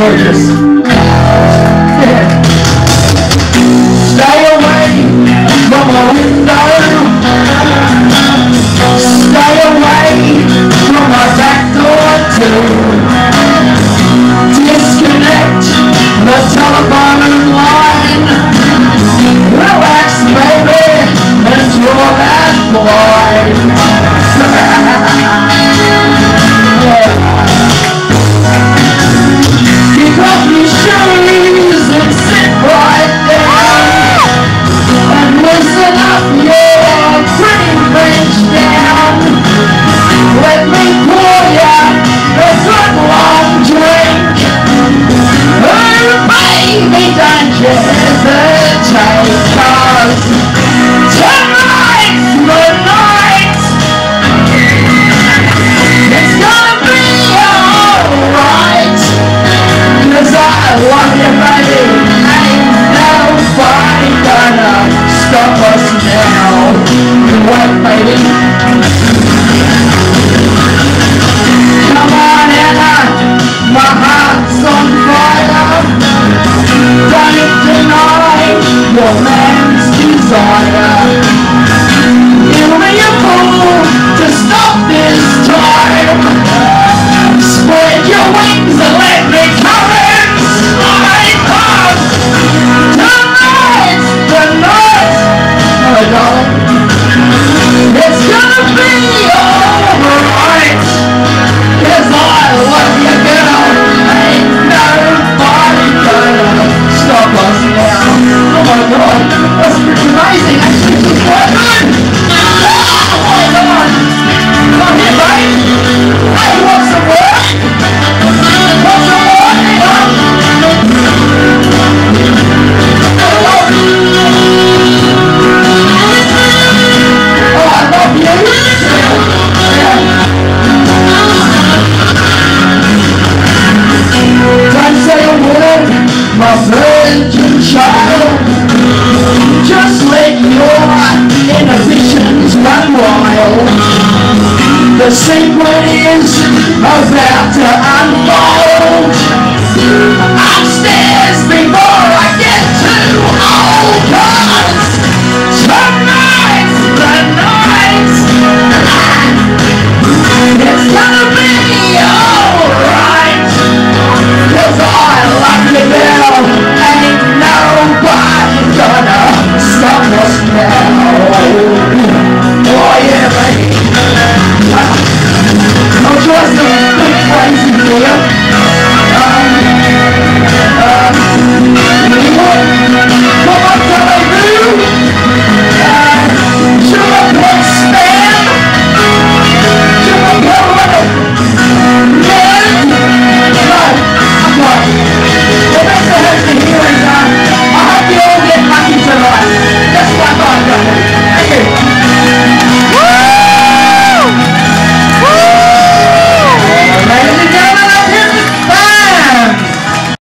gorgeous. Stay away from my window. Stay away from my back door too. Disconnect the telephone line. Relax, baby, and draw that blind. Kick off your shoes and sit right down and loosen up your pretty French down. Let me pour ya a good long drink. Oh baby, don't you hesitate, 'cause tonight's the night. It's gonna be alright, 'cause I love you, baby. Ain't nobody gonna stop us now. Wait, baby. Come on, Anna, my heart's on fire. Don't deny your man's desire. Give me a pull to stop this time. Spread your wings and let me come inside. 'Cause tonight's the night, oh darling. It's gonna be alright, 'cause I love you, girl. Ain't nobody gonna stop us now. Oh my god, that's pretty amazing. Actually, she's quite good. Oh my god. Come here, mate. Hey, want some work? Want some work? Oh, I love you. Yeah. Don't say a word, my virgin child. Just let your inhibitions run wild. The secret is about to unfold. Upstairs before I get too old.